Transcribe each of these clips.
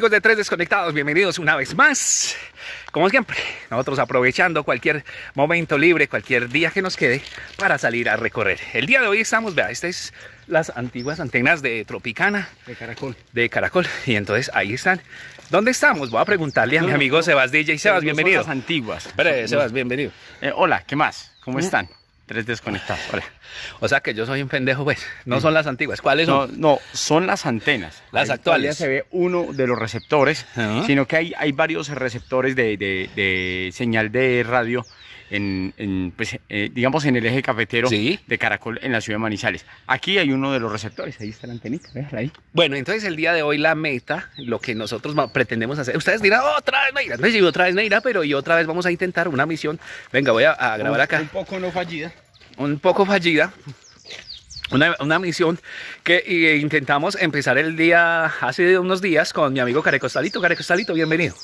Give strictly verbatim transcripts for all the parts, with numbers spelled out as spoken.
amigos de Tres Desconectados, bienvenidos una vez más. Como siempre, nosotros aprovechando cualquier momento libre, cualquier día que nos quede para salir a recorrer. El día de hoy estamos, vea, estas es las antiguas antenas de Tropicana. De Caracol. De Caracol. Y entonces ahí están. ¿Dónde estamos? Voy a preguntarle a no, mi no, amigo no, Sebas D J. Sebas, no bienvenido. Son las antiguas. Espere, Sebas, bienvenido. Eh, hola, ¿qué más? ¿Cómo ¿Mm? están? Tres Desconectados. Hola. O sea que yo soy un pendejo, pues. No son las antiguas. ¿Cuáles No, son? no, son las antenas. Las Ahí actuales. todavía se ve uno de los receptores, Ajá. sino que hay, hay varios receptores de, de, de señal de radio en, en, pues, eh, digamos, en el eje cafetero Sí. de Caracol en la ciudad de Manizales. Aquí hay uno de los receptores, ahí está la antenita, véala ahí. Bueno, entonces el día de hoy la meta, lo que nosotros ma- pretendemos hacer, ustedes dirán, otra vez Neira, no es otra vez Neira, pero y otra vez vamos a intentar una misión. Venga, voy a, a grabar acá. Un poco no fallida. Un poco fallida, una, una misión que eh, intentamos empezar el día, hace unos días con mi amigo Carecostalito. Carecostalito, bienvenido.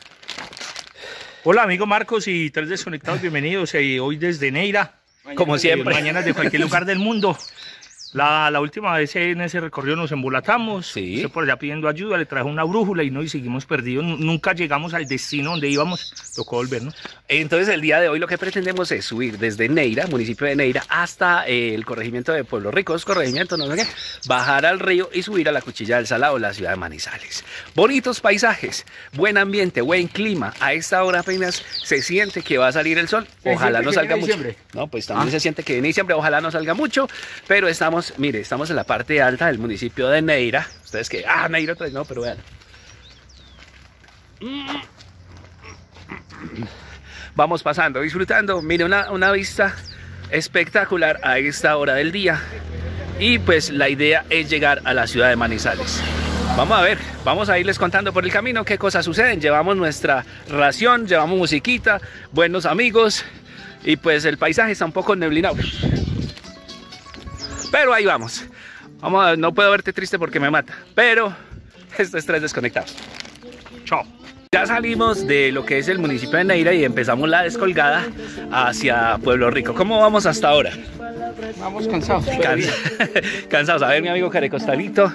Hola amigo Marcos y Tres Desconectados, bienvenidos eh, hoy desde Neira, Como eh, siempre. mañana de cualquier lugar del mundo. La, la última vez en ese recorrido nos embolatamos, Sí. usted por allá pidiendo ayuda, le trajo una brújula y no, y seguimos perdidos, N- nunca llegamos al destino donde íbamos, tocó volvernos. Entonces el día de hoy lo que pretendemos es subir desde Neira, municipio de Neira, hasta eh, el corregimiento de Pueblo Rico, es corregimiento, no sé qué, bajar al río y subir a la Cuchilla del Salado, la ciudad de Manizales. Bonitos paisajes, buen ambiente, buen clima. A esta hora apenas se siente que va a salir el sol. Se Ojalá siente no que salga viene mucho. diciembre. No, pues también Ah. se siente que viene diciembre, ojalá no salga mucho, pero estamos, mire, estamos en la parte alta del municipio de Neira. Ustedes que, ah, Neira otra vez, no, pero vean. Vamos pasando, disfrutando, mire, una, una vista espectacular a esta hora del día. Y pues la idea es llegar a la ciudad de Manizales. Vamos a ver, vamos a irles contando por el camino qué cosas suceden. Llevamos nuestra ración, llevamos musiquita, buenos amigos. Y pues el paisaje está un poco neblinado. Pero ahí vamos. Vamos a, no puedo verte triste porque me mata. Pero esto es Tres Desconectados. Chao. Ya salimos de lo que es el municipio de Neira y empezamos la descolgada hacia Pueblo Rico. ¿Cómo vamos hasta ahora? Vamos cansados. pero Cansa- Cansados. A ver, mi amigo Carecostalito.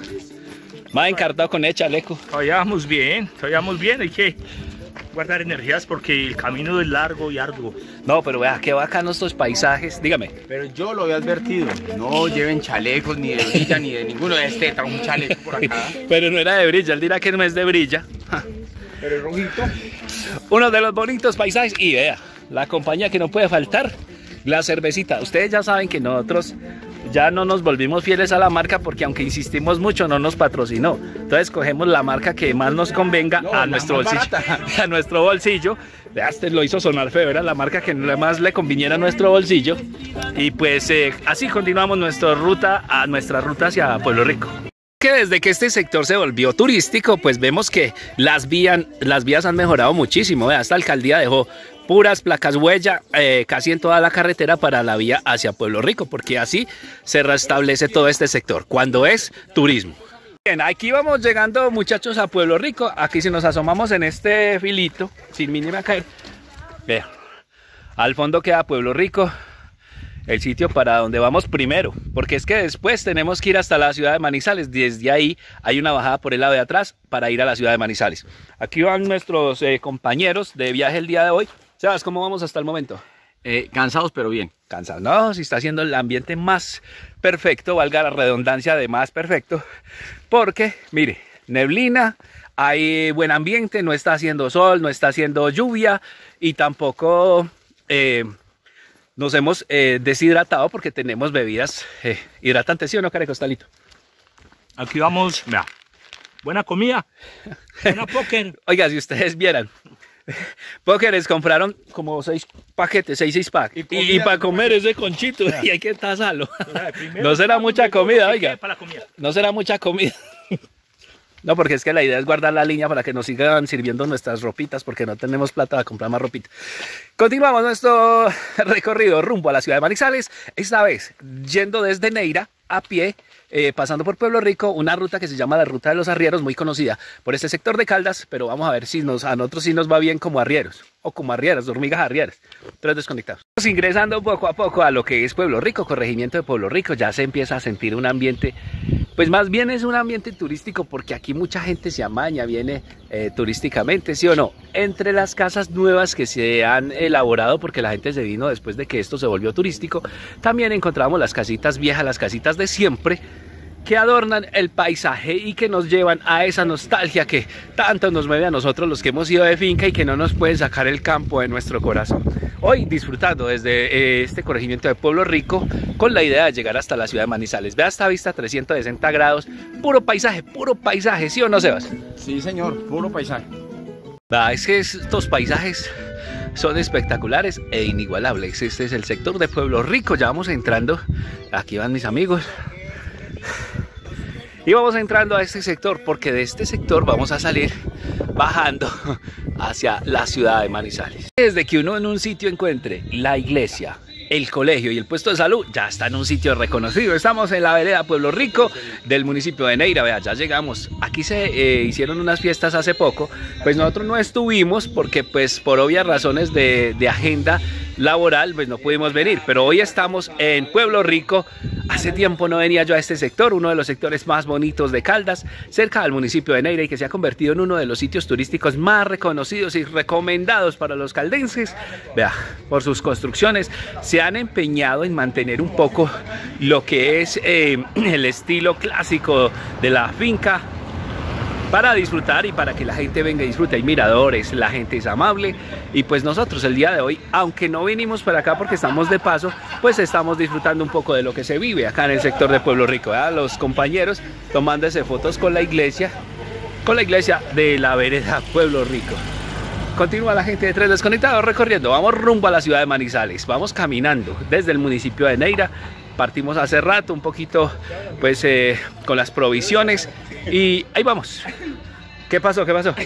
Más encartado con el chaleco. Todavía vamos bien, todavía vamos bien, hay que guardar energías porque el camino es largo y arduo. No, pero vea, qué bacanos estos paisajes. Dígame. Pero yo lo había advertido, no lleven chalecos ni de brilla ni de ninguno de este, trae un chaleco por acá. Pero no era de brilla, él dirá que no es de brilla. Pero el rojito. Uno de los bonitos paisajes. Y vea, la compañía que no puede faltar, la cervecita. Ustedes ya saben que nosotros ya no nos volvimos fieles a la marca porque aunque insistimos mucho no nos patrocinó. Entonces cogemos la marca que más nos convenga No, a la nuestro más bolsillo. barata. A nuestro bolsillo. Vea, este lo hizo sonar feo, era la marca que más le conviniera a nuestro bolsillo. Y pues eh, así continuamos nuestra ruta, a nuestra ruta hacia Pueblo Rico. Que desde que este sector se volvió turístico, pues vemos que las, vías, las vías han mejorado muchísimo. Vea, esta alcaldía dejó puras placas huella eh, casi en toda la carretera para la vía hacia Pueblo Rico, porque así se restablece todo este sector, cuando es turismo. Bien, aquí vamos llegando, muchachos, a Pueblo Rico. Aquí si nos asomamos en este filito, sin mínima caer, vea, al fondo queda Pueblo Rico, el sitio para donde vamos primero, porque es que después tenemos que ir hasta la ciudad de Manizales. Desde ahí hay una bajada por el lado de atrás para ir a la ciudad de Manizales. Aquí van nuestros eh, compañeros de viaje el día de hoy. Sebas, ¿cómo vamos hasta el momento? Eh, cansados pero bien. Cansados, no, si está haciendo el ambiente más perfecto, valga la redundancia de más perfecto, porque, mire, neblina, hay buen ambiente, no está haciendo sol, no está haciendo lluvia y tampoco eh, nos hemos eh, deshidratado porque tenemos bebidas eh, hidratantes, ¿sí o no, Carecostalito? Aquí vamos, vea, buena comida, buena póker. Oiga, si ustedes vieran, Pókeres compraron como seis paquetes, seis, seis packs. Y, y, y para comer ese conchito, y hay que tasarlo. No será mucha comida, oiga. Para la comida. No será mucha comida. No, porque es que la idea es guardar la línea para que nos sigan sirviendo nuestras ropitas, porque no tenemos plata para comprar más ropita. Continuamos nuestro recorrido rumbo a la ciudad de Manizales, esta vez yendo desde Neira a pie, eh, pasando por Pueblo Rico, una ruta que se llama la Ruta de los Arrieros, muy conocida por este sector de Caldas, pero vamos a ver si nos, a nosotros sí nos va bien como arrieros, o como arrieras, hormigas arrieras. Tres desconectados. Ingresando poco a poco a lo que es Pueblo Rico, corregimiento de Pueblo Rico, ya se empieza a sentir un ambiente Pues más bien es un ambiente turístico porque aquí mucha gente se amaña, viene eh, turísticamente, ¿sí o no? Entre las casas nuevas que se han elaborado, porque la gente se vino después de que esto se volvió turístico, también encontramos las casitas viejas, las casitas de siempre, que adornan el paisaje y que nos llevan a esa nostalgia que tanto nos mueve a nosotros los que hemos ido de finca y que no nos pueden sacar el campo de nuestro corazón. Hoy disfrutando desde eh, este corregimiento de Pueblo Rico con la idea de llegar hasta la ciudad de Manizales. Vea esta vista trescientos sesenta grados, puro paisaje, puro paisaje, ¿sí o no, Sebas? Sí, señor, puro paisaje. Ah, es que estos paisajes son espectaculares e inigualables. Este es el sector de Pueblo Rico, ya vamos entrando, aquí van mis amigos. Y vamos entrando a este sector porque de este sector vamos a salir bajando hacia la ciudad de Manizales. Desde que uno en un sitio encuentre la iglesia, el colegio y el puesto de salud, ya está en un sitio reconocido. Estamos en la vereda Pueblo Rico del municipio de Neira. Vea, ya llegamos. Aquí se eh, hicieron unas fiestas hace poco. Pues nosotros no estuvimos porque pues por obvias razones de, de agenda laboral pues no pudimos venir, pero hoy estamos en Pueblo Rico. Hace tiempo no venía yo a este sector, uno de los sectores más bonitos de Caldas, cerca del municipio de Neira, y que se ha convertido en uno de los sitios turísticos más reconocidos y recomendados para los caldenses. Vea, por sus construcciones se han empeñado en mantener un poco lo que es eh, el estilo clásico de la finca, para disfrutar y para que la gente venga y disfrute. Hay miradores, la gente es amable y pues nosotros el día de hoy, aunque no vinimos para acá porque estamos de paso, pues estamos disfrutando un poco de lo que se vive acá en el sector de Pueblo Rico. ¿Verdad? Los compañeros tomándose fotos con la iglesia, con la iglesia de la vereda Pueblo Rico. Continúa la gente de Tres Desconectados recorriendo, vamos rumbo a la ciudad de Manizales, vamos caminando desde el municipio de Neira. Partimos hace rato un poquito pues eh, con las provisiones y ahí vamos. ¿Qué pasó? ¿Qué pasó?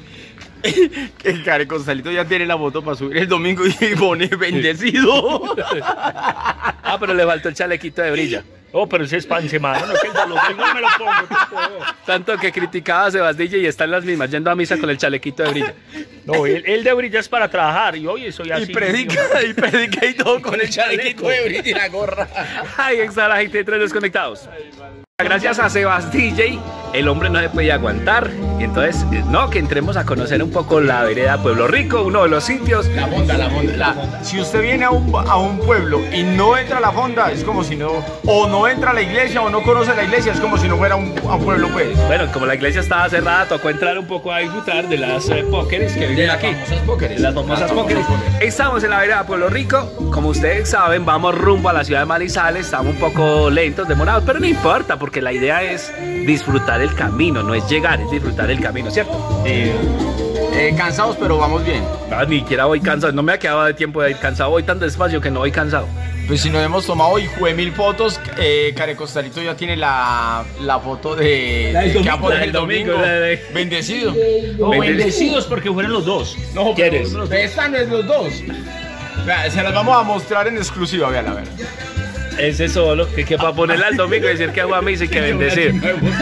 El Care Costalito ya tiene la foto para subir el domingo y pone bendecido. Ah, pero le faltó el chalequito de brilla. Oh, pero ese es pan semana, no, que lo tengo, me lo pongo. Tanto que criticaba a Sebastilla y están las mismas yendo a misa con el chalequito de brilla. No, él, él de brilla es para trabajar y hoy soy así. Y predica, y predica y todo con el chalequito de brilla y la gorra. Ahí está la gente de Tres Desconectados. Gracias a Sebas D J, el hombre no se podía aguantar y entonces, no, que entremos a conocer un poco la vereda Pueblo Rico, uno de los sitios. La fonda, la fonda. La, si usted viene a un, a un pueblo y no entra a la fonda, es como si no, o no entra a la iglesia o no conoce la iglesia, es como si no fuera un, a un pueblo, pues. Bueno, como la iglesia estaba cerrada, tocó entrar un poco a disfrutar de las eh, pókeres que viven aquí. Las famosas pókeres. Las famosas pókeres. Estamos en la vereda Pueblo Rico, como ustedes saben, vamos rumbo a la ciudad de Manizales, estamos un poco lentos, demorados, pero no importa, porque la idea es disfrutar el camino, no es llegar, es disfrutar el camino, ¿cierto? Eh, eh, cansados, pero vamos bien. No, ni siquiera voy cansado, no me ha quedado de tiempo de ir cansado, voy tan despacio que no voy cansado. Pues si nos hemos tomado y fue mil fotos, eh, Care Costalito ya tiene la, la foto de, la del de domingo, que va a poner la el del domingo, domingo, la de... bendecido. No, bendecidos porque fueron los dos. No, ¿Quieres? pero esta no es los dos. Vea, se las vamos a mostrar en exclusiva, vean, a ver. Ese solo, que, que para ponerle al domingo y decir que hago a misa y que bendecir.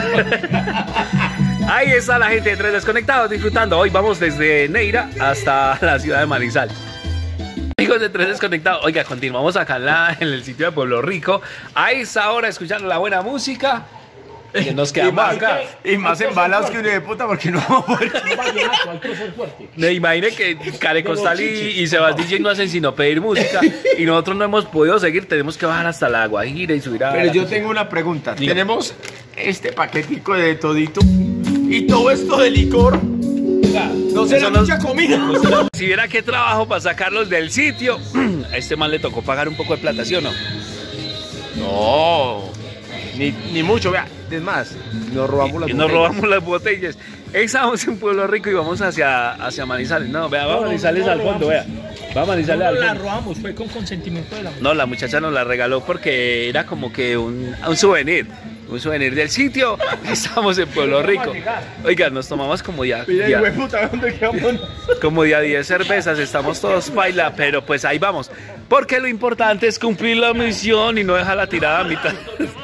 Ahí está la gente de Tres Desconectados disfrutando. Hoy vamos desde Neira hasta la ciudad de Manizales. Amigos de Tres Desconectados, oiga, continuamos acá en, la, en el sitio de Pueblo Rico. A esa hora escuchando la buena música. Que nos quedamos y más, acá. Y más embalados que uno de puta porque no vamos a poder. Me imagine que Care Costal y, y Sebas D J no hacen sino pedir música y nosotros no hemos podido seguir, tenemos que bajar hasta la Guajira y subir a... Pero yo tengo una pregunta. Diga. Tenemos este paquetico de todito y todo esto de licor. No será Eso mucha no- comida. Si viera qué trabajo para sacarlos del sitio, a este man le tocó pagar un poco de plata, ¿sí o no? No, ni, ni mucho, vea. Es más, nos robamos las Y nos botellas. robamos las botellas. Estamos en Pueblo Rico y vamos hacia, hacia Manizales. No, vea, va No, no, Manizales no al fondo, vea. robamos. Va Manizales al No la fondo. robamos, fue con consentimiento de la mujer. No, la muchacha nos la regaló porque era como que un, un souvenir. Un souvenir del sitio. Estamos en Pueblo Rico. Oiga, nos tomamos como ya, Mira, ya- hijo de puta, ¿dónde quedamos? como de a diez cervezas. Estamos todos paila, pero pues ahí vamos. Porque lo importante es cumplir la misión y no dejarla tirada a mitad.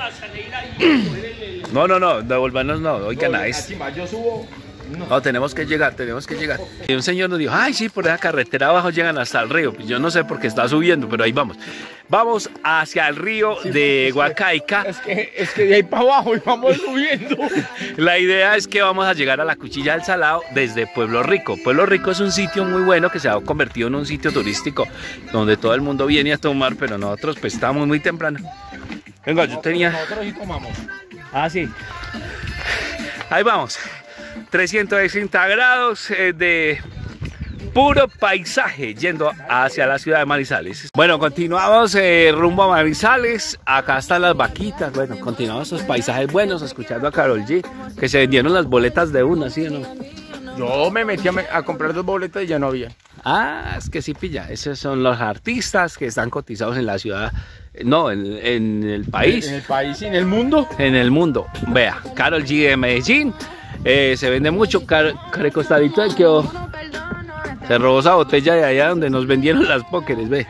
No, no, no, devolvernos no. Oigan, a este. Yo subo. No, tenemos que llegar, tenemos que llegar. Y un señor nos dijo, ay, sí, por esa carretera abajo llegan hasta el río. Pues yo no sé por qué está subiendo, pero ahí vamos. Vamos hacia el río Sí, de es que- Huacaica. Es que, es que de ahí para abajo y vamos subiendo. La idea es que vamos a llegar a la Cuchilla del Salado desde Pueblo Rico. Pueblo Rico es un sitio muy bueno que se ha convertido en un sitio turístico donde todo el mundo viene a tomar, pero nosotros pues estamos muy temprano. Venga, yo tenía... Nosotros sí tomamos. Ah, sí. Ahí vamos. trescientos sesenta grados eh, de puro paisaje yendo hacia la ciudad de Manizales. Bueno, continuamos eh, rumbo a Manizales. Acá están las vaquitas. Bueno, continuamos esos paisajes buenos escuchando a Karol G, que se vendieron las boletas de una, ¿sí o no? Yo me metí a, me- a comprar dos boletas y ya no había. Ah, es que sí, pilla. Esos son los artistas que están cotizados en la ciudad, no, en, en el país. En el país y en el mundo. En el mundo. Vea, Karol G de Medellín. Eh, se vende mucho. Car Care Costadito de que se robó esa botella de allá donde nos vendieron las pókeres, ve.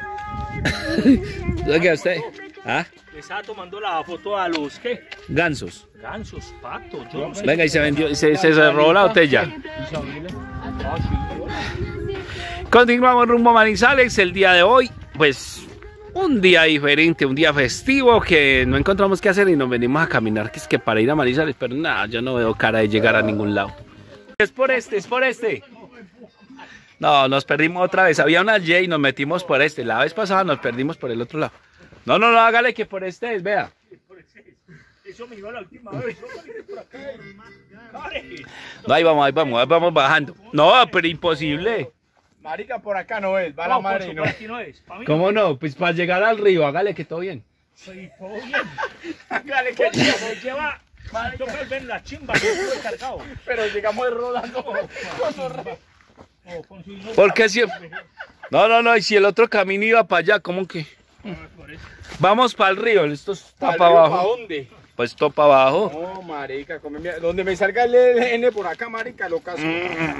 ¿Sabe qué usted? ¿Ah? Le estaba tomando la foto a los, ¿qué? Gansos. Gansos, patos, yo no sé. Venga, y se vendió, se, se, se robó la botella. Ah, sí. Continuamos rumbo a Manizales el día de hoy. Pues un día diferente, un día festivo que no encontramos qué hacer y nos venimos a caminar, que es que para ir a Manizales, pero nada, yo no veo cara de llegar a ningún lado. Es por este, es por este. No, nos perdimos otra vez. Había una Y y nos metimos por este. La vez pasada nos perdimos por el otro lado. No, no, no, hágale que por este es, vea. Eso me iba la última vez. Por acá. Dale. No, ahí vamos, ahí vamos, ahí vamos bajando. No, pero imposible. Marica, por acá no es. Va la No, madre y Poncho, no. por aquí no es. Pa' mí ¿Cómo no? Pues para llegar al río, hágale que todo bien. Sí, todo bien. Hágale que Poncho, nos lleva. Toca ver la chimba que estuve cargado. pero llegamos rodando. Oh, Poncho, y no- Porque si... No, no, no, y si el otro camino iba para allá, ¿cómo que? Por eso. Vamos para el río, esto está ¿Para para abajo. dónde? Pues todo para abajo. No, marica, come mierda. Donde me salga el L N por acá, marica, lo caso.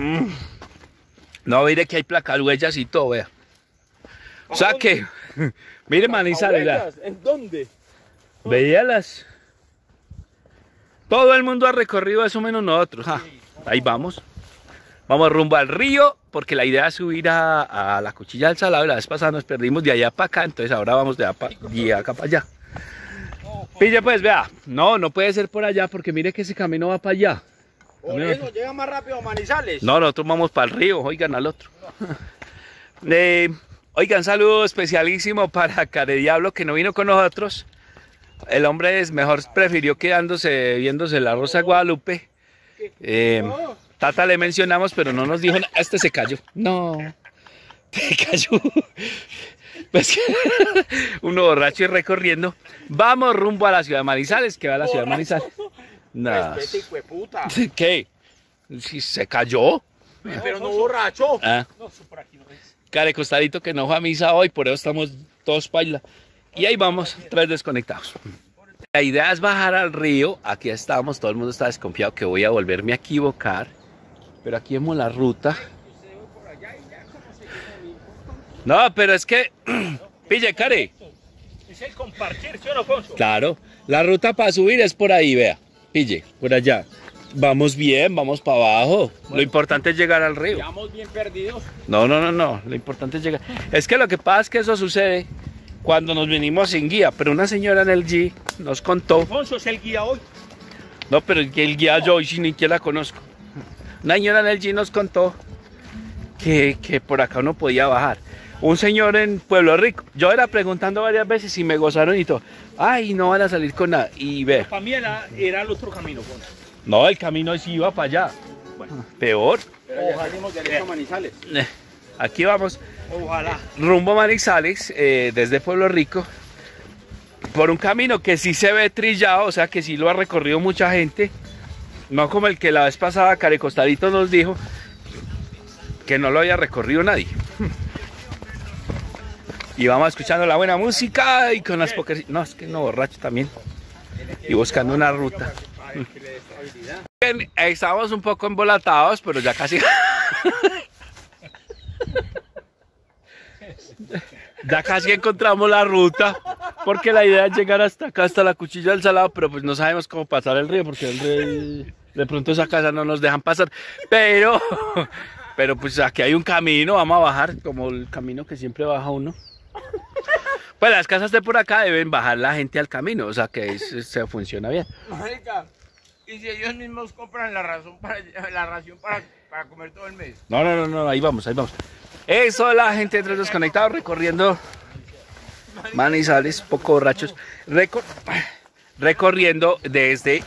No, mire que hay placas, huellas y todo, vea. O sea que, mire Manizales, vea. ¿Abuelas? ¿En dónde? Veíalas. Todo el mundo ha recorrido eso menos nosotros. Ja, ahí vamos. Vamos rumbo al río, porque la idea es subir a, a la Cuchilla del Salado. La vez pasada nos perdimos de allá para acá, entonces ahora vamos de, apa- de acá para allá. Pille pues, vea. No, no puede ser por allá, porque mire que ese camino va para allá. Por eso llega más rápido a Manizales. No, nosotros vamos para el río, oigan al otro. Eh, oigan, saludo especialísimo para Care Diablo, que no vino con nosotros. El hombre es mejor, prefirió quedándose viéndose la Rosa de Guadalupe. Eh, Tata le mencionamos, pero no nos dijo nada. Este se cayó. No, se cayó. Pues uno borracho y recorriendo. Vamos rumbo a la ciudad de Manizales, que va a la ciudad de Manizales. No. Respete, hijo de puta. ¿Qué? Si se cayó. Pero no borracho. Ah. No, eso por aquí no es. Care Costadito que no fue a misa hoy, por eso estamos todos paila. Y ahí vamos, tres desconectados. La idea es bajar al río. Aquí estamos, todo el mundo está desconfiado que voy a volverme a equivocar. Pero aquí vemos la ruta. No, pero es que... Pille, Care. Es el compartir, ¿sí o no, Poncho? Claro, la ruta para subir es por ahí, vea. Pille, por allá. Vamos bien, vamos para abajo. Lo importante es llegar al río. Estamos bien perdidos. No, no, no, no. Lo importante es llegar. Es que lo que pasa es que eso sucede cuando nos venimos sin guía. Pero una señora en el G nos contó. Poncho es el guía hoy. No, pero el, el guía yo hoy sí ni siquiera la conozco. Una señora en el G nos contó que, que por acá uno podía bajar. Un señor en Pueblo Rico. Yo era preguntando varias veces y me gozaron y todo. Ay, no van a salir con nada. Y ve. Para mí era, era el otro camino, Poncho. No, el camino sí iba para allá. Bueno, Peor. Pero ya salimos derecho a Manizales. Eh, Aquí vamos. ojalá. Rumbo a Manizales, eh, desde Pueblo Rico, por un camino que sí se ve trillado, o sea que sí lo ha recorrido mucha gente, no como el que la vez pasada Care Costadito nos dijo que no lo había recorrido nadie. Y vamos escuchando la buena música y con las pocas... No, es que no, borracho también. Y buscando una ruta. Bien, estábamos un poco embolatados, pero ya casi... Ya casi encontramos la ruta, porque la idea es llegar hasta acá, hasta la Cuchilla del Salado, pero pues no sabemos cómo pasar el río, porque el río, de pronto esa casa no nos dejan pasar, pero, pero pues aquí hay un camino, vamos a bajar, como el camino que siempre baja uno. Pues las casas de por acá deben bajar la gente al camino, o sea que es- se funciona bien. Marica, y si ellos mismos compran la razón para, la ración para, para comer todo el mes. No, no, no, no, ahí vamos, ahí vamos. Eso, la gente de Tres Desconectados recorriendo Manizales, poco borrachos, recor- recorriendo desde...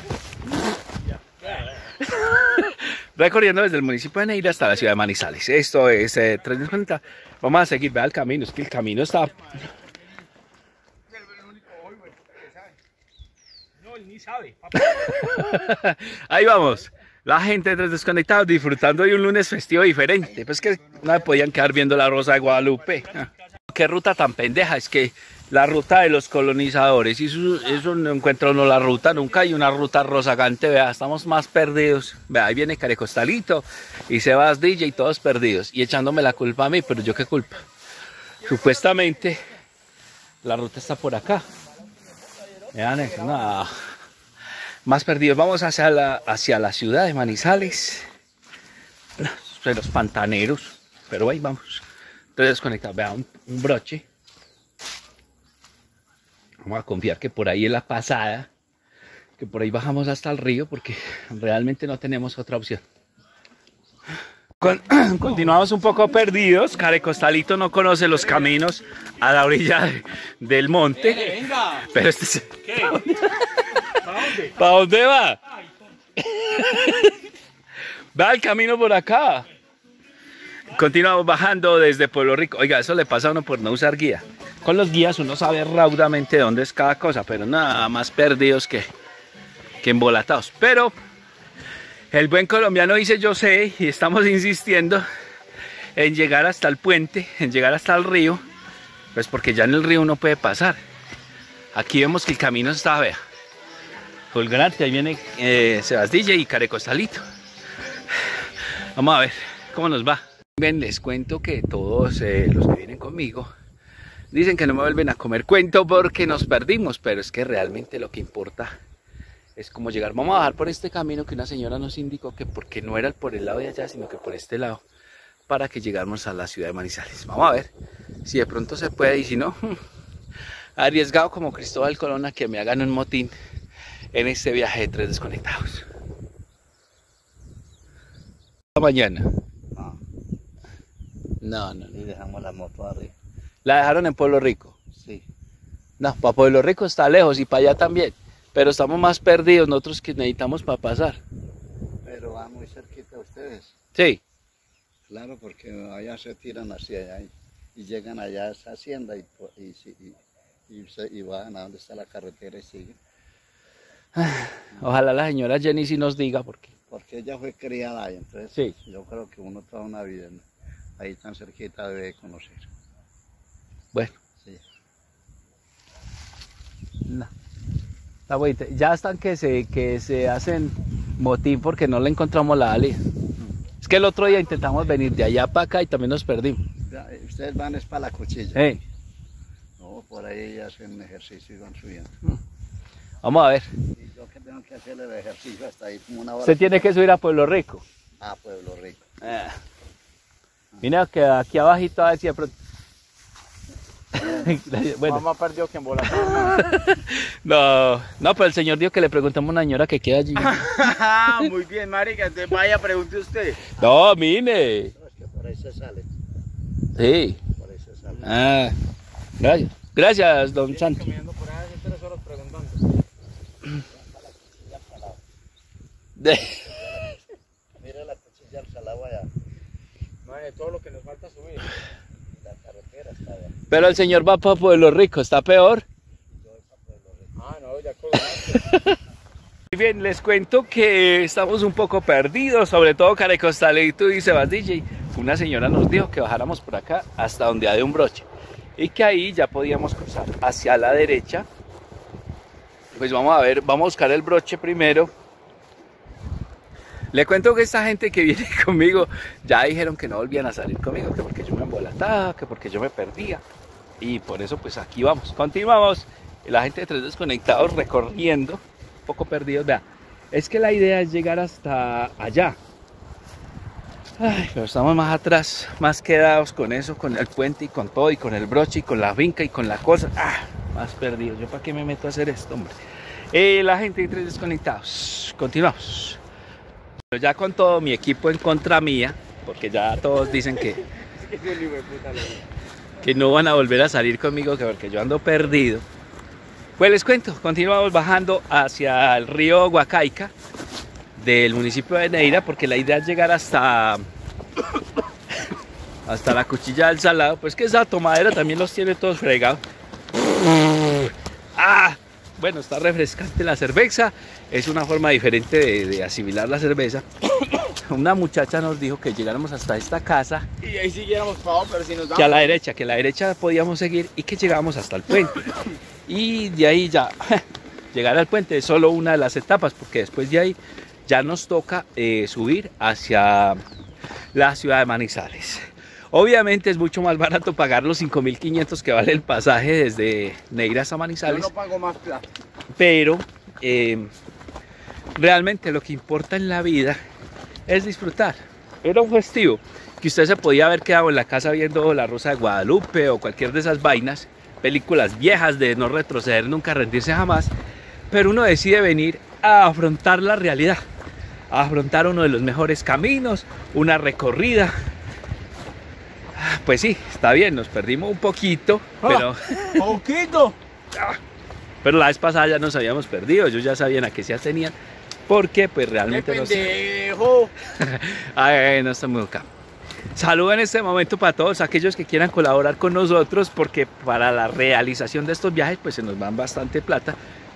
recorriendo desde el municipio de Neira hasta la ciudad de Manizales. Esto es eh, Tres Desconectados. Vamos a seguir, vea el camino, es que el camino está... No, él ni sabe. Ahí vamos. La gente de Tres Desconectados disfrutando de un lunes festivo diferente. Pues que no me podían quedar viendo la Rosa de Guadalupe. Ah, qué ruta tan pendeja. Es que la ruta de los colonizadores. Y eso, eso no encuentra uno la ruta. Nunca hay una ruta rozagante. Vea, estamos más perdidos. Vea, ahí viene Carecostalito y Sebas D J y todos perdidos. Y echándome la culpa a mí. Pero yo qué culpa. Supuestamente la ruta está por acá. Vean eso, no. Más perdidos. Vamos hacia la, hacia la ciudad de Manizales. De los pantaneros. Pero ahí vamos. Entonces desconectado. Vean, un, un broche. Vamos a confiar que por ahí es la pasada. Que por ahí bajamos hasta el río. Porque realmente no tenemos otra opción. Con, continuamos un poco perdidos. Carecostalito no conoce los caminos a la orilla de, del monte. Venga. Pero este es... ¿Qué? ¿Para dónde? ¿Para dónde va? Va el camino por acá. Continuamos bajando desde Pueblo Rico. Oiga, eso le pasa a uno por no usar guía. Con los guías uno sabe raudamente dónde es cada cosa, pero nada más perdidos que, que embolatados. Pero el buen colombiano dice yo sé y estamos insistiendo en llegar hasta el puente, en llegar hasta el río, pues porque ya en el río uno puede pasar. Aquí vemos que el camino está, vea, fulgurante. Ahí viene eh, Sebas D J y Carecostalito. Vamos a ver cómo nos va. Bien, les cuento que todos eh, los que vienen conmigo dicen que no me vuelven a comer cuento porque nos perdimos, pero es que realmente lo que importa es cómo llegar. Vamos a bajar por este camino que una señora nos indicó que porque no era por el lado de allá, sino que por este lado, para que llegáramos a la ciudad de Manizales. Vamos a ver si de pronto se puede y si no, arriesgado como Cristóbal Colón a que me hagan un motín en este viaje de Tres Desconectados. Mañana. No, no, no. Y dejamos la moto arriba. La dejaron en Pueblo Rico. Sí. No, para Pueblo Rico está lejos y para allá también. Pero estamos más perdidos nosotros que necesitamos para pasar. Pero van muy cerquita ustedes. Sí. Claro, porque allá se tiran hacia allá y, y llegan allá a esa hacienda y, y, y, y, se, y van a donde está la carretera y siguen. Ojalá la señora Jenny sí nos diga por qué. Porque ella fue criada ahí, entonces Sí. yo creo que uno toda una vida ahí tan cerquita debe conocer. Bueno, Sí. no. Está bonito. Ya están que se, que se hacen motín porque no le encontramos la salida. Es que el otro día intentamos venir de allá para acá y también nos perdimos. Ya, ustedes van es para la cuchilla. Eh, No, por ahí hacen ejercicio y van subiendo. vamos a ver. Y yo que tengo que hacer el ejercicio hasta ahí como una hora. Usted tiene que subir a Pueblo Rico. Ah, Pueblo Rico. Eh. Mira que aquí abajito a ver si de pronto... Bueno, Mamá perdió que embola. no, no, pero el señor dijo que le preguntamos a una señora que queda allí. Muy bien, marica. Entonces vaya, pregunte usted. No, mire. No, es que por ahí se sale. Sí. Por ahí se sale. Ah, gracias. Gracias, don Santo. Caminando por ahí hace tres horas preguntando. Mira la cuchilla al salado allá. Madre, todo lo que nos falta subir. La carretera está allá. Pero el señor va para Pueblo Rico, ¿está peor? Ah, no, ya colgaste. Muy bien, les cuento que estamos un poco perdidos, sobre todo Carecostalito y Sebas D J. Una señora nos dijo que bajáramos por acá hasta donde hay un broche y que ahí ya podíamos cruzar hacia la derecha. Pues vamos a ver, vamos a buscar el broche primero. Le cuento que esta gente que viene conmigo ya dijeron que no volvían a salir conmigo, que porque yo me embolataba, que porque yo me perdía. Y por eso pues aquí vamos, continuamos. La gente de Tres Desconectados recorriendo, un poco perdidos. Vea, es que la idea es llegar hasta allá. Ay, pero estamos más atrás, más quedados con eso, con el puente y con todo, y con el broche y con la finca y con la cosa. Ah, más perdidos. ¿Yo para qué me meto a hacer esto, hombre? Eh, la gente de Tres Desconectados. Continuamos. Pero ya con todo mi equipo en contra mía, porque ya todos dicen que, que no van a volver a salir conmigo, que porque yo ando perdido. Pues les cuento, continuamos bajando hacia el río Huacaica del municipio de Neira, porque la idea es llegar hasta hasta la Cuchilla del Salado. Pues que esa tomadera también los tiene todos fregados. Ah, bueno, está refrescante la cerveza, es una forma diferente de, de asimilar la cerveza. Una muchacha nos dijo que llegáramos hasta esta casa Y ahí siguiéramos para abajo, pero si nos damos... que a la derecha, que a la derecha podíamos seguir y que llegábamos hasta el puente. Y de ahí ya, llegar al puente es solo una de las etapas, porque después de ahí ya nos toca eh, subir hacia la ciudad de Manizales. Obviamente es mucho más barato pagar los cinco mil quinientos que vale el pasaje desde Neira hasta Manizales. Yo no pago más plata. Pero eh, realmente lo que importa en la vida es disfrutar. Era un festivo que usted se podía haber quedado en la casa viendo La Rosa de Guadalupe o cualquier de esas vainas, películas viejas de no retroceder nunca, rendirse jamás, pero uno decide venir a afrontar la realidad, a afrontar uno de los mejores caminos, una recorrida. Pues sí, está bien, nos perdimos un poquito, pero... ¡Poquito! Pero la vez pasada ya nos habíamos perdido, ellos ya sabían a qué se atenían, porque pues realmente no sé. pendejo! Ay, no está muy acá. Saludo en este momento para todos aquellos que quieran colaborar con nosotros, porque para la realización de estos viajes pues se nos van bastante plata.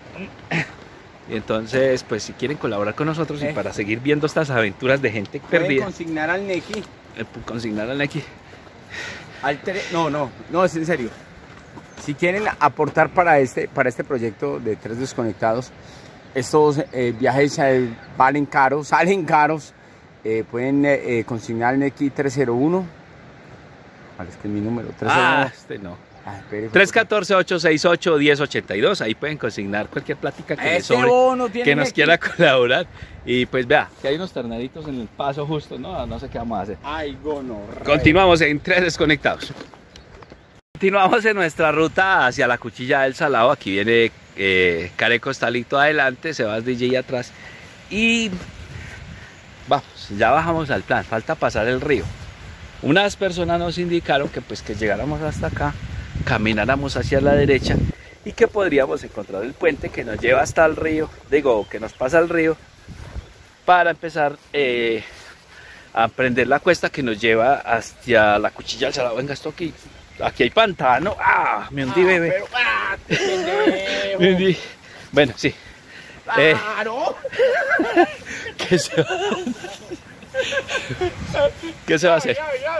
Y entonces pues si quieren colaborar con nosotros eh. y para seguir viendo estas aventuras de gente perdida, Pueden consignar al Neki. Eh, consignar al Neki. Al no, no, no, es en serio. Si quieren aportar para este, para este proyecto de Tres Desconectados, estos eh, viajes eh, valen caros, salen caros. Eh, pueden eh, consignar al Neki tres cero uno. ¿Cuál es que es mi número? tres cero uno. Ah, este no. Ah, espere, tres uno cuatro, ocho seis ocho, uno cero ocho dos. Ahí pueden consignar cualquier plática que les este sobre, bono tiene que nos Neki. quiera colaborar. Y pues vea, que hay unos ternaditos en el paso justo, no, no sé qué vamos a hacer. Ay, gono. Continuamos en Tres Desconectados. Continuamos en nuestra ruta hacia la Cuchilla del Salado. Aquí viene eh, Care Costalito adelante, Sebas D J atrás. Y vamos, ya bajamos al plan, falta pasar el río. Unas personas nos indicaron que pues que llegáramos hasta acá, camináramos hacia la derecha y que podríamos encontrar el puente que nos lleva hasta el río, digo, que nos pasa al río, para empezar eh, a prender la cuesta que nos lleva hacia la Cuchilla del Salado. Venga, esto aquí, aquí hay pantano. ¡Ah! Me hundí, Ah, bebé. pero, ah, pendejo. Me hundí. Bueno, sí. Eh, Claro. ¿Qué se va? ¿Qué se va a hacer?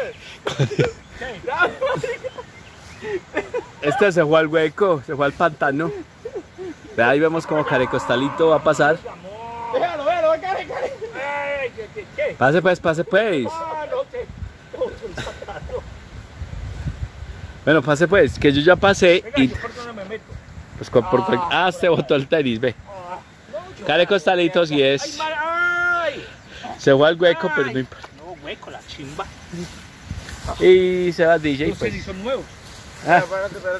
Este se fue al hueco, se fue al pantano. Ahí vemos como Care Costalito va a pasar. Déjalo, déjalo, care, care. Ay, ¿qué, qué, qué? Pase pues, pase pues. Ah, no te- no te sacaron. Bueno, pase pues, que yo ya pasé Venga, y yo por dónde me meto. pues con, por, Ah. ah, se botó el tenis, ve. Ah, no, yo- Care Costalito sí Ay, es. mar- ay. Se fue al hueco, pero no importa. No, hueco, la chimba. Y se va D J Los pues. tenis son nuevos. Ah, Espérate, espérate.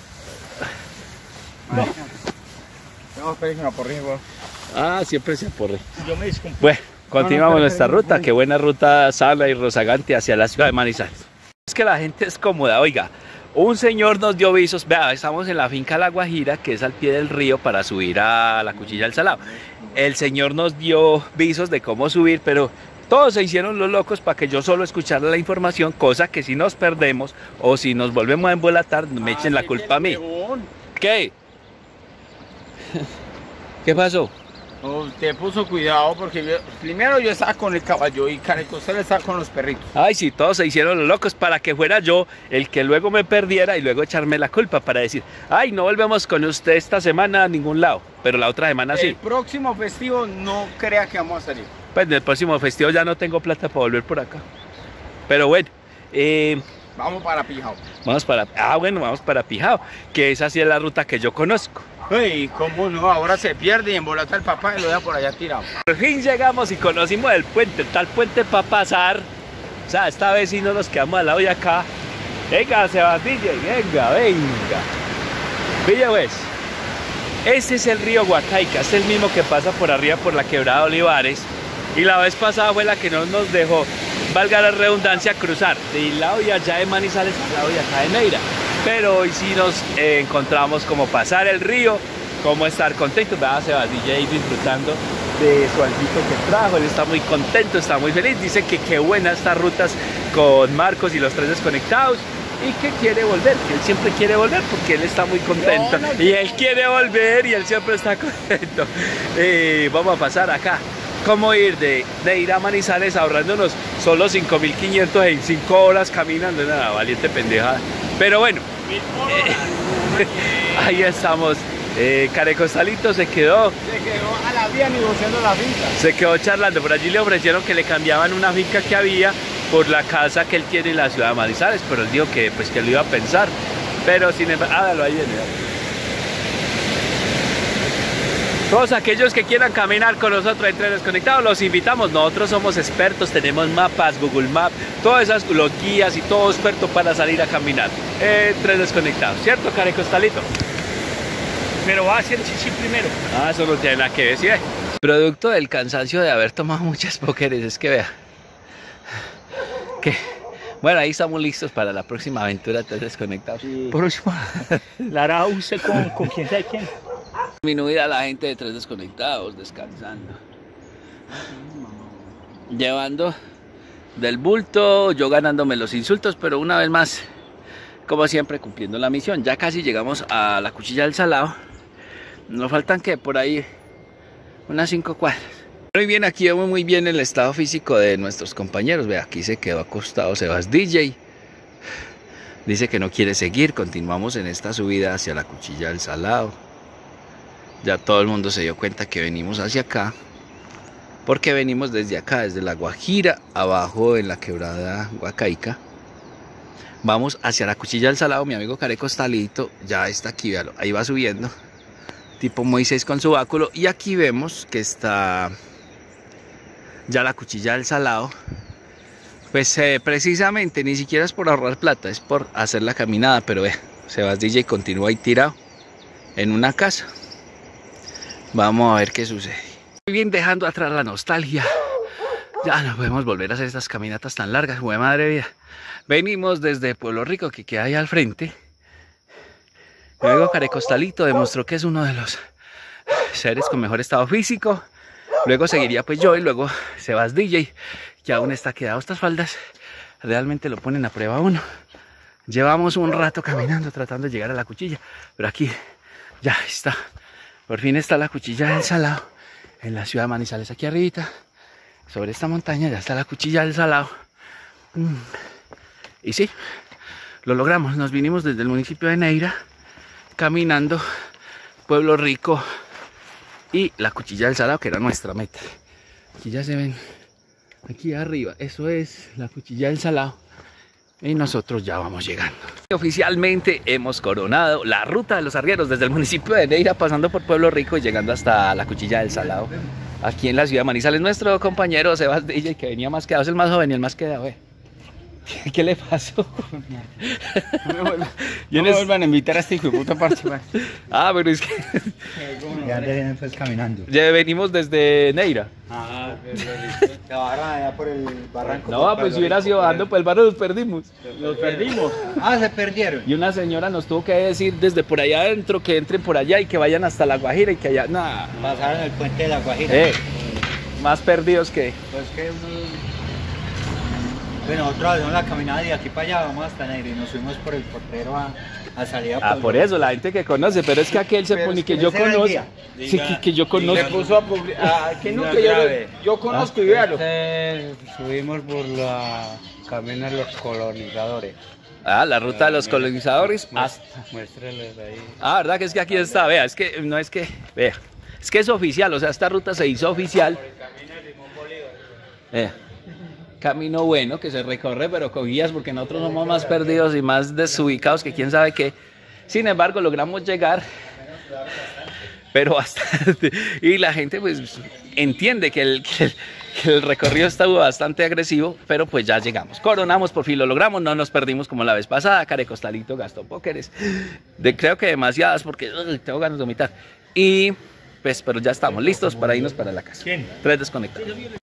No, espérate, una porrilla, weón. ah, siempre se aporre. Yo me descompongo. Bueno, continuamos No, no, nuestra espera, ruta, espera. qué buena ruta sana y rozagante hacia la ciudad de Manizales. Es que la gente es cómoda, oiga, un señor nos dio visos, vea, estamos en la finca La Guajira, que es al pie del río para subir a la Cuchilla del Salado. El señor nos dio visos de cómo subir, pero todos se hicieron los locos para que yo solo escuchara la información, cosa que si nos perdemos o si nos volvemos a embolatar, me echen la culpa a mí. ¿Qué? ¿Qué pasó? No, usted puso cuidado porque yo- primero yo estaba con el caballo y Care Costal estaba con los perritos. Ay, sí, todos se hicieron los locos para que fuera yo el que luego me perdiera y luego echarme la culpa para decir, ay, no volvemos con usted esta semana a ningún lado, pero la otra semana El sí. próximo festivo no crea que vamos a salir. Pues en el próximo festival ya no tengo plata para volver por acá. Pero bueno, eh, Vamos para Pijao. vamos para, ah, bueno, vamos para Pijao, que esa sí es la ruta que yo conozco. Ey, ¿cómo no? Ahora se pierde y embolata el papá y lo deja por allá tirado. Por fin llegamos y conocimos el puente, tal puente para pasar O sea, esta vez sí no nos quedamos al lado de acá. Venga, Sebastián, venga, venga. Pilla pues. Este es el río Guacaica, es el mismo que pasa por arriba por la quebrada de Olivares. Y la vez pasada fue la que no nos dejó, valga la redundancia, cruzar de lado y allá de Manizales al lado y acá de Neira. Pero hoy sí nos eh, encontramos como pasar el río, como estar contentos. Vea, Sebastián D J disfrutando de su alguito que trajo, él está muy contento, está muy feliz. Dice que qué buenas estas rutas con Marcos y los tres desconectados. Y que quiere volver, que él siempre quiere volver porque él está muy contento. No, no, y él quiere volver y él siempre está contento. Eh, vamos a pasar acá. ¿Cómo ir de, de ir a Manizales ahorrándonos solo cinco mil quinientos en cinco horas caminando? Nada, valiente pendejada. Pero bueno, eh, ahí estamos. Eh, Carecostalito se quedó. Se quedó a la vía negociando la finca. Se quedó charlando. Por allí le ofrecieron que le cambiaban una finca que había por la casa que él tiene en la ciudad de Manizales, pero él dijo que pues que lo iba a pensar. Pero sin embargo, ah, dalo ahí viene. Todos aquellos que quieran caminar con nosotros entre Desconectados, los invitamos. Nosotros somos expertos, tenemos mapas, Google Maps, todas esas los guías y todo experto para salir a caminar entre Desconectados, ¿cierto, Carecostalito? Pero va a hacer chichi primero. Ah, eso no tiene nada que decir. ¿eh? Producto del cansancio de haber tomado muchas pókeres, es que vea. Que, bueno, ahí estamos listos para la próxima aventura de Desconectados. Sí. Próxima. La hará usted con, con quién sabe quién. Disminuida la gente de Tres Desconectados, descansando. Llevando del bulto, yo ganándome los insultos, pero una vez más, como siempre, cumpliendo la misión. Ya casi llegamos a la Cuchilla del Salado. Nos faltan que por ahí unas cinco cuadras. Muy bien, aquí vemos muy bien el estado físico de nuestros compañeros. Ve, aquí se quedó acostado Sebas D J. Dice que no quiere seguir. Continuamos en esta subida hacia la Cuchilla del Salado. Ya todo el mundo se dio cuenta que venimos hacia acá, porque venimos desde acá, desde la Guajira, abajo en la quebrada Guacaica. Vamos hacia la Cuchilla del Salado. Mi amigo Carecostalito ya está aquí, véalo, ahí va subiendo, tipo Moisés con su báculo. Y aquí vemos que está ya la Cuchilla del Salado. Pues eh, precisamente ni siquiera es por ahorrar plata, es por hacer la caminada. Pero ve, Sebas D J continúa ahí tirado en una casa. Vamos a ver qué sucede. Muy bien, dejando atrás la nostalgia. Ya no podemos volver a hacer estas caminatas tan largas, güey, madre mía. Venimos desde Pueblo Rico, que queda ahí al frente. Mi amigo Carecostalito demostró que es uno de los seres con mejor estado físico. Luego seguiría pues yo y luego Sebas D J, que aún está quedado. Estas faldas realmente lo ponen a prueba a uno. Llevamos un rato caminando tratando de llegar a la Cuchilla, pero aquí ya está. Por fin está la Cuchilla del Salado en la ciudad de Manizales, aquí arribita. Sobre esta montaña ya está la Cuchilla del Salado. Y sí, lo logramos. Nos vinimos desde el municipio de Neira, caminando Pueblo Rico y la Cuchilla del Salado, que era nuestra meta. Aquí ya se ven, aquí arriba, eso es la Cuchilla del Salado. Y nosotros ya vamos llegando. Oficialmente hemos coronado la ruta de los arrieros desde el municipio de Neira, pasando por Pueblo Rico y llegando hasta la Cuchilla del Salado, aquí en la ciudad de Manizales. Nuestro compañero Sebas D J, que venía más quedado, es el más joven y el más quedado. ¿eh? ¿Qué le pasó? No me vuelvan, no me vuelvan a invitar a este hijo de puta parche. Ah, pero es que Ya vienen pues caminando. ya venimos desde Neira. Ah, se bajaron allá por el barranco. No, pues si hubiera sido bajando por el barrio nos perdimos. Nos perdimos. Ah, se perdieron. Y una señora nos tuvo que decir desde por allá adentro que entren por allá y que vayan hasta la Guajira y que allá, nada. Pasaron el puente de la Guajira. Eh, más perdidos que... Pues que uno... Bueno, nosotros hacemos la caminada de aquí para allá, vamos hasta Neira y nos subimos por el portero a, a salir a Ah, Pueblo. por eso, la gente que conoce, pero es que aquel se Pero pone es que que yo ese era el conozco. guía. Sí, que, que yo conozco. Le puso a publicar. Que no, que yo, yo conozco y véalo. Subimos por la camino de los colonizadores. Ah, la ruta de los colonizadores. hasta- Muéstreles ahí. Ah, verdad que es que aquí está, vea, es que no es que, vea, es que es oficial, o sea, esta ruta se hizo oficial. Eh, camino bueno que se recorre, pero con guías, porque nosotros somos más perdidos y más desubicados que quién sabe qué. Sin embargo, logramos llegar. pero bastante. Y la gente pues entiende que el, que el, que el recorrido estuvo bastante agresivo, pero pues ya llegamos. Coronamos, por fin lo logramos, no nos perdimos como la vez pasada. Care Costalito gastó pókeres, de, creo que demasiadas porque uh, tengo ganas de vomitar. Y pues, pero ya estamos listos para irnos para la casa. ¿Quién? Tres desconectados.